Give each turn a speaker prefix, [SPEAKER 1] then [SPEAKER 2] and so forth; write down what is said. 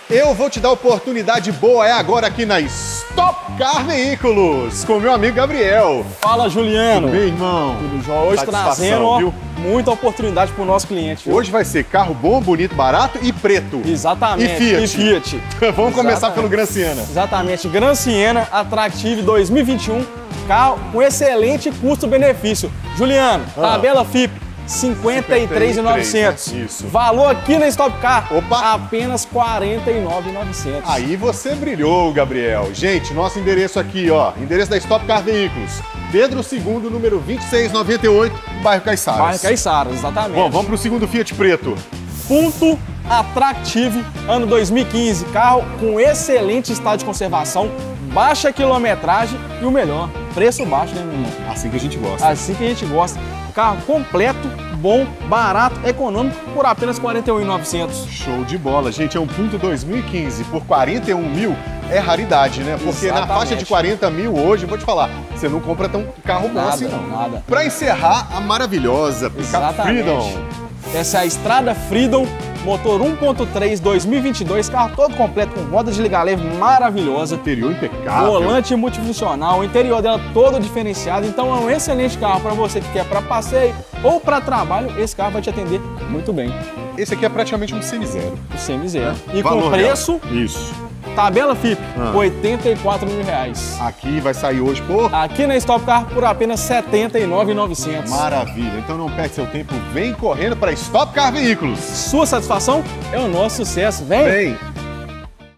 [SPEAKER 1] Eu vou te dar oportunidade boa, é agora aqui na Stock Car Veículos, com meu amigo Gabriel.
[SPEAKER 2] Fala, Juliano.
[SPEAKER 1] Tudo bem, irmão?
[SPEAKER 2] Tudo jóia. Hoje trazendo muita oportunidade para o nosso cliente. Viu?
[SPEAKER 1] Hoje vai ser carro bom, bonito, barato e preto.
[SPEAKER 2] Exatamente.
[SPEAKER 1] E Fiat. Vamos começar pelo Gran Siena.
[SPEAKER 2] Exatamente. Gran Siena Attractive 2021, carro com excelente custo-benefício. Juliano, tabela FIP. 53.900.
[SPEAKER 1] Isso.
[SPEAKER 2] Valor aqui na Stock Car,
[SPEAKER 1] Opa.
[SPEAKER 2] apenas 49.900.
[SPEAKER 1] Aí você brilhou, Gabriel. Gente, nosso endereço aqui, ó. Endereço da Stock Car Veículos. Pedro II, número 2698, bairro Caiçaras.
[SPEAKER 2] Bairro Caiçaras, exatamente.
[SPEAKER 1] Bom, vamos pro segundo Fiat preto.
[SPEAKER 2] Punto Attractive, ano 2015. Carro com excelente estado de conservação, baixa quilometragem e o melhor, preço baixo, né, meu irmão?
[SPEAKER 1] Assim que a gente gosta.
[SPEAKER 2] Assim que a gente gosta. Carro completo, bom, barato, econômico, por apenas 41.900.
[SPEAKER 1] Show de bola, gente. É um Punto 2015 por 41 mil. É raridade, né? Porque
[SPEAKER 2] Exatamente.
[SPEAKER 1] Na faixa de 40 mil hoje, vou te falar, você não compra tão carro bom assim, não.
[SPEAKER 2] Nada.
[SPEAKER 1] Pra encerrar, a maravilhosa Picape Freedom.
[SPEAKER 2] Essa é a Estrada Freedom, motor 1.3 2022, carro todo completo com roda de liga leve maravilhosa.
[SPEAKER 1] Interior impecável.
[SPEAKER 2] Volante multifuncional, o interior dela todo diferenciado, então é um excelente carro para você que quer para passeio ou para trabalho, esse carro vai te atender muito bem.
[SPEAKER 1] Esse aqui é praticamente um semizero.
[SPEAKER 2] O semizero. E
[SPEAKER 1] Valor
[SPEAKER 2] com preço,
[SPEAKER 1] real. Isso.
[SPEAKER 2] tabela FIP, R$84 mil.
[SPEAKER 1] Aqui vai sair hoje por...
[SPEAKER 2] Aqui na Stock Car por apenas R$79.900.
[SPEAKER 1] Maravilha. Então não perde seu tempo, vem correndo para Stock Car Veículos.
[SPEAKER 2] Sua satisfação é o nosso sucesso. Vem!